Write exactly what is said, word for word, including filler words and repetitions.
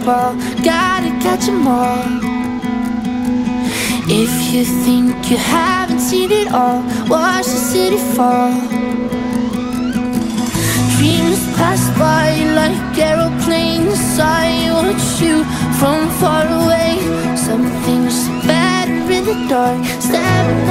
ball, gotta catch 'em all. If you think you haven't seen it all, watch the city fall. Dreams pass by like aeroplanes, I watch you from far away. Something's better in the dark, staring